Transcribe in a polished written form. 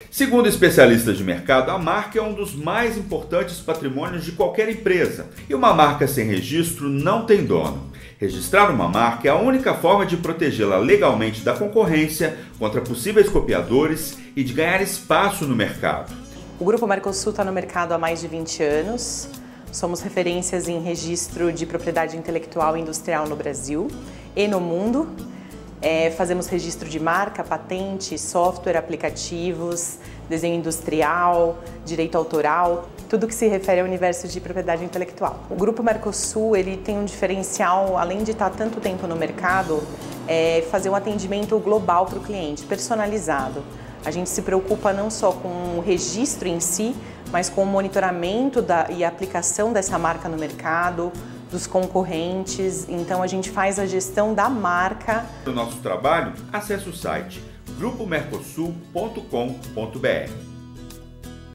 Segundo especialistas de mercado, a marca é um dos mais importantes patrimônios de qualquer empresa. E uma marca sem registro não tem dono. Registrar uma marca é a única forma de protegê-la legalmente da concorrência contra possíveis copiadores e de ganhar espaço no mercado. O Grupo Mercosul está no mercado há mais de 20 anos. Somos referências em registro de propriedade intelectual e industrial no Brasil e no mundo. Fazemos registro de marca, patente, software, aplicativos, desenho industrial, direito autoral, tudo que se refere ao universo de propriedade intelectual. O Grupo Mercosul ele tem um diferencial, além de estar tanto tempo no mercado, fazer um atendimento global para o cliente, personalizado. A gente se preocupa não só com o registro em si, mas com o monitoramento e a aplicação dessa marca no mercado, dos concorrentes. Então a gente faz a gestão da marca. Para o nosso trabalho, acesse o site grupomercosul.com.br.